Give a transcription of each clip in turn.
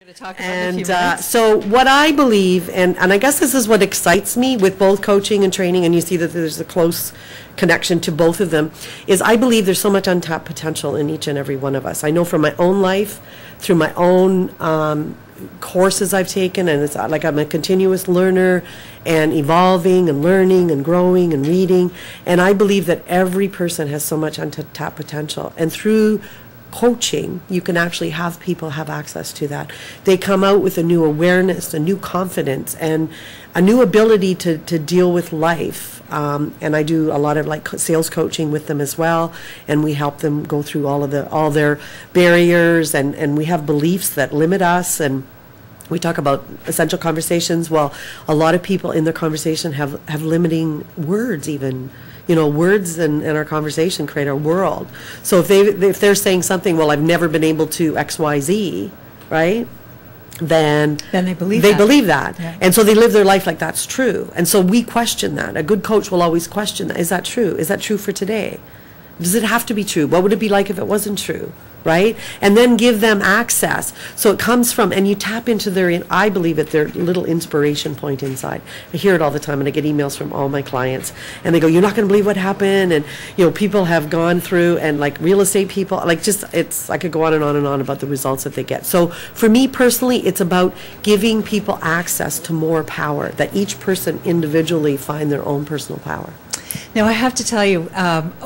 To talk about in a few minutes. So what I believe, and I guess this is what excites me with both coaching and training, and you see that there's a close connection to both of them, is I believe there's so much untapped potential in each and every one of us. I know from my own life, through my own courses I've taken, and it's like I'm a continuous learner and evolving and learning and growing and reading, and I believe that every person has so much untapped potential, and through coaching, you can actually have people have access to that. They come out with a new awareness, a new confidence, and a new ability to deal with life. And I do a lot of like sales coaching with them as well, and we help them go through all their barriers, and we have beliefs that limit us, and we talk about essential conversations. Well, a lot of people in their conversation have limiting words even. You know, words in our conversation create our world. So if they're saying something, well, I've never been able to X, Y, Z, right? Then they believe that. Yeah. And so they live their life like that's true. And so we question that. A good coach will always question that. Is that true? Is that true for today? Does it have to be true? What would it be like if it wasn't true? Right? And then give them access. So it comes from, and you tap into I believe at their little inspiration point inside. I hear it all the time, and I get emails from all my clients, and they go, you're not going to believe what happened, and you know, people have gone through, and like real estate people, like just, I could go on and on and on about the results that they get. So for me personally, it's about giving people access to more power, that each person individually find their own personal power. Now, I have to tell you,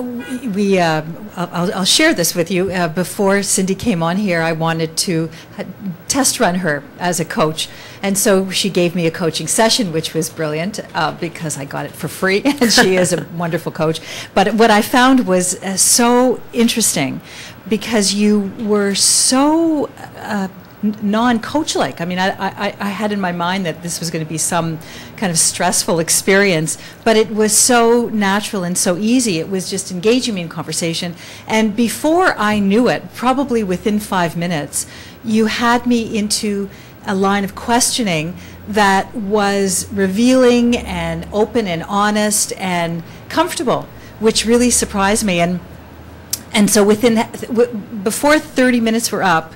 I'll share this with you. Before Cindy came on here, I wanted to test run her as a coach. And so she gave me a coaching session, which was brilliant because I got it for free, and she is a wonderful coach. But what I found was so interesting because you were so non-coach-like. I mean, I had in my mind that this was going to be some kind of stressful experience, but it was so natural and so easy. It was just engaging me in conversation. And before I knew it, probably within 5 minutes, you had me into a line of questioning that was revealing and open and honest and comfortable, which really surprised me. And so before 30 minutes were up,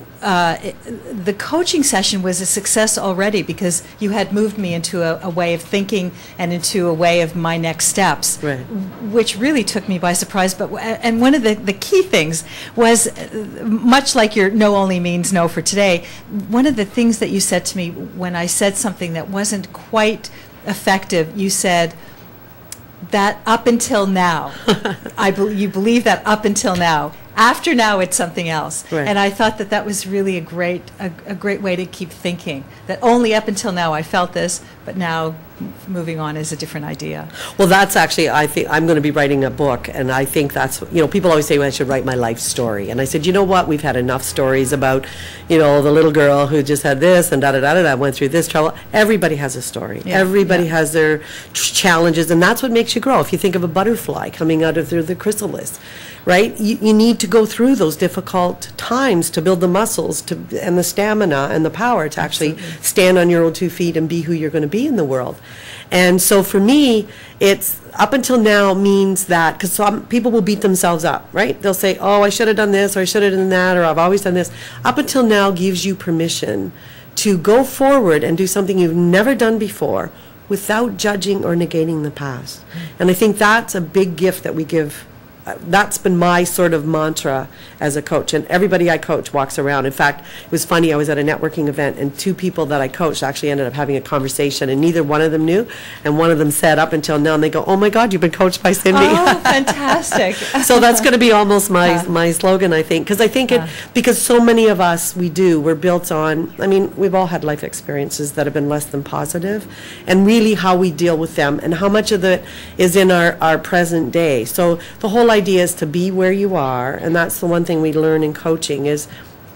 the coaching session was a success already because you had moved me into a way of thinking and into a way of my next steps, right, which really took me by surprise. And one of the key things was, much like your no only means no for today, one of the things that you said to me when I said something that wasn't quite effective, you said that up until now, you believe that up until now. After now, it's something else. Right. And I thought that was really a great way to keep thinking, that only up until now I felt this, but now moving on is a different idea. Well, that's actually, I think, I'm going to be writing a book, and I think that's, you know, people always say, well, I should write my life story. And I said, you know what, we've had enough stories about, you know, the little girl who just had this and da-da-da-da-da, went through this trouble. Everybody has a story. Yeah. Everybody has their challenges, and that's what makes you grow. If you think of a butterfly coming out of the chrysalis, right? You need to go through those difficult times to build the muscles and the stamina and the power to actually stand on your own 2 feet and be who you're going to be in the world. And so for me, it's up until now means that, because some people will beat themselves up, right? They'll say, oh, I should have done this, or I should have done that, or I've always done this. Up until now gives you permission to go forward and do something you've never done before without judging or negating the past. And I think that's a big gift that we give. That's been my sort of mantra as a coach, and everybody I coach walks around. In fact, it was funny, I was at a networking event, and 2 people that I coached actually ended up having a conversation, and neither one of them knew, and one of them said up until now, and they go, oh my God, you've been coached by Cindy. Oh, fantastic. So that's going to be almost my slogan, I think, because I think because so many of us, we're built on, I mean, we've all had life experiences that have been less than positive, and really how we deal with them, and how much of it is in our present day. So the whole idea is to be where you are, and that's the one thing we learn in coaching is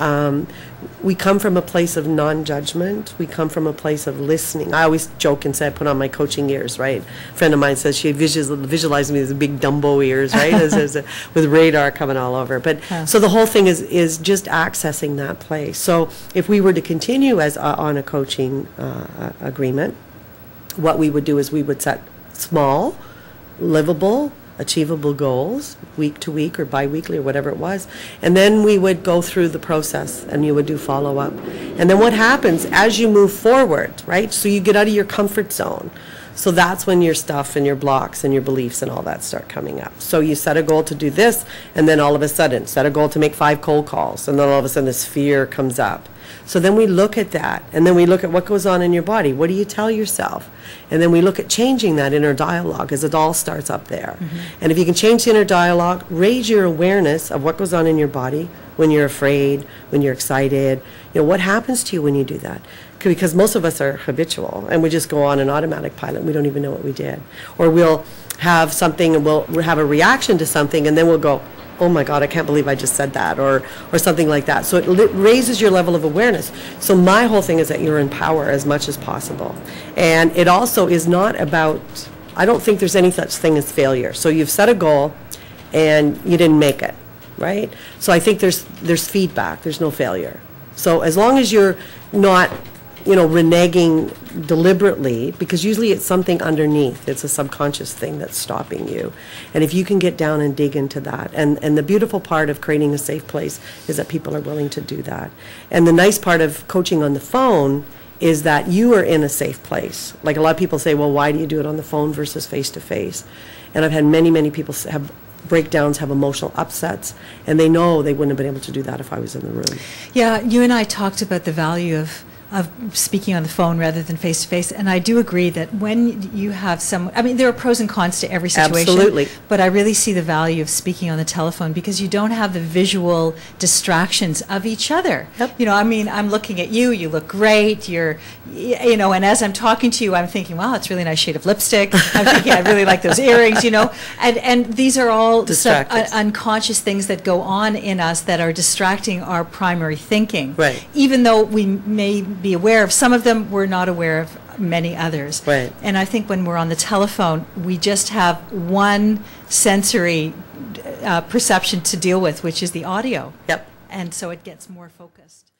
we come from a place of non-judgment. We come from a place of listening. I always joke and say I put on my coaching ears, right? A friend of mine says she visualized me as big Dumbo ears, right? With radar coming all over. But so the whole thing is just accessing that place. So if we were to continue as on a coaching agreement, what we would do is we would set small, livable, achievable goals, week to week or bi-weekly or whatever it was. And then we would go through the process and you would do follow-up. And then what happens as you move forward, right? So you get out of your comfort zone. So that's when your stuff and your blocks and your beliefs and all that start coming up. So you set a goal to do this, and then all of a sudden, set a goal to make 5 cold calls, and then all of a sudden this fear comes up. So then we look at that, and then we look at what goes on in your body. What do you tell yourself? And then we look at changing that inner dialogue, as it all starts up there. And if you can change the inner dialogue, raise your awareness of what goes on in your body when you're afraid, when you're excited. You know, what happens to you when you do that? Because most of us are habitual, and we just go on an automatic pilot, and we don't even know what we did. Or we'll have something, and we'll have a reaction to something, and then we'll go, oh my God, I can't believe I just said that, or something like that. So it raises your level of awareness. So my whole thing is that you're in power as much as possible. And it also is not about, I don't think there's any such thing as failure. So you've set a goal, and you didn't make it, right? So I think there's feedback, there's no failure. So as long as you're not, you know, reneging deliberately, because usually it's something underneath. It's a subconscious thing that's stopping you. And if you can get down and dig into that, and the beautiful part of creating a safe place is that people are willing to do that. And the nice part of coaching on the phone is that you are in a safe place. Like a lot of people say, well, why do you do it on the phone versus face-to-face? And I've had many, many people have breakdowns, have emotional upsets, and they know they wouldn't have been able to do that if I was in the room. Yeah, you and I talked about the value of speaking on the phone rather than face-to-face, and I do agree that when you have some, I mean, there are pros and cons to every situation. Absolutely. But I really see the value of speaking on the telephone because you don't have the visual distractions of each other. Yep. You know, I mean, I'm looking at you, you look great, you know, and as I'm talking to you, I'm thinking, wow, it's a really nice shade of lipstick. I'm thinking, I really like those earrings, you know, and these are all unconscious things that go on in us that are distracting our primary thinking. Right. Even though we may be aware of some of them, we're not aware of many others. Right. And I think when we're on the telephone, we just have one sensory perception to deal with, which is the audio. Yep. And so it gets more focused.